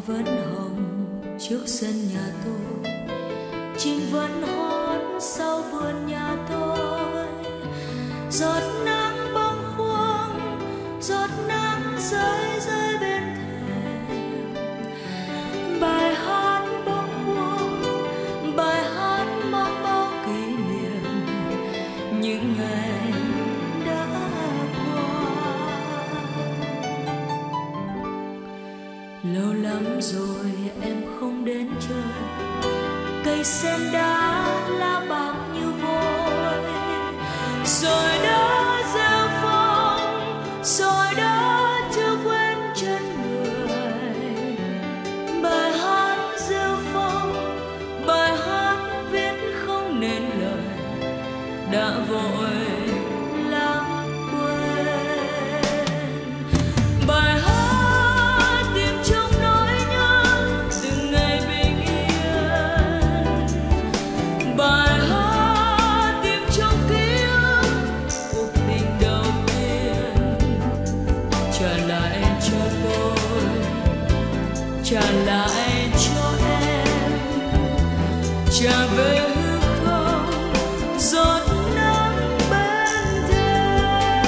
vẫn hồng trước sân nhà tôi, chim vẫn hót sau vườn nhà tôi. Giọt nắng bâng khuâng, giọt nắng rơi rơi bên thềm. Bài hát bâng khuâng, bài hát mang bao kỷ niệm những ngày đã qua. Lâu lắm rồi em không đến chơi, cây sen đá lá bạc như vôi. Rồi đó gieo phong, rồi đó chưa quên chân người. Bài hát gieo phong, bài hát viết không nên lời, đã vội lãng quên. Bài hát tìm trong nỗi nhớ từng ngày bình yên. Bài hát tìm trong ký ức cuộc tình đầu tiên. Trả lại cho tôi, trả lại cho em, trả về hư không giọt nắng bên thềm.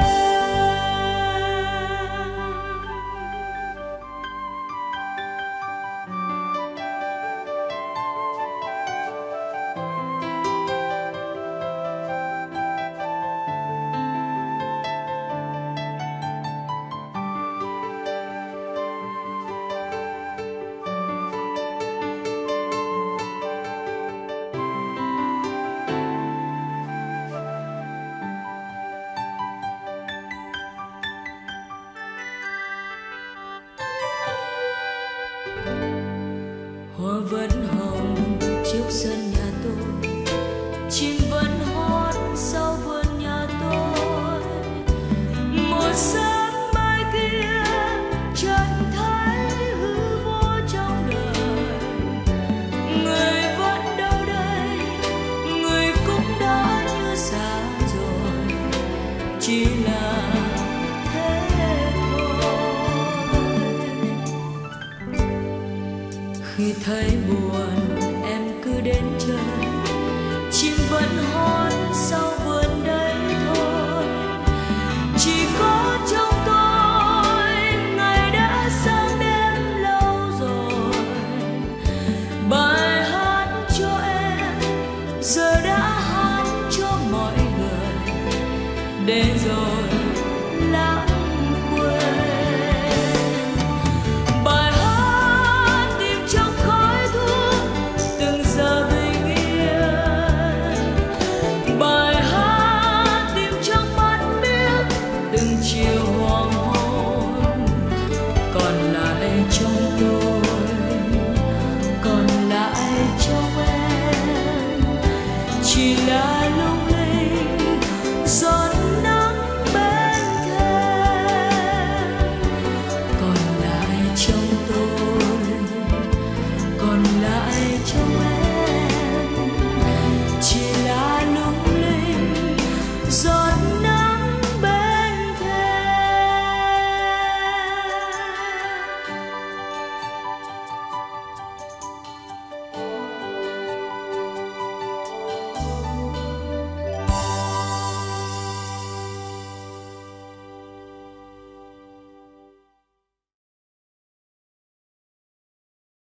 Hoa vẫn hồng trước sân nhà tôi, chim vẫn hót sau vườn nhà tôi. Một sáng mai kia chẳng thấy hư vô trong đời. Người vẫn đâu đây, người cũng đã như xa rồi, chỉ là thế thôi. Khi thấy buồn em cứ đến chơi, chim vẫn hót sau vườn đấy thôi. Chỉ có trong tôi ngày đã sang đêm lâu rồi. Bài hát cho em giờ đã hát cho mọi người, để rồi lãng quên. Bài hát tìm trong khói thuốc từng giờ bình yên. Bài hát tìm trong mắt biếc từng chiều hoàng hôn. Còn lại trong tôi, còn lại trong em, chỉ là lung linh giọt nắng bên thềm. Còn lại trong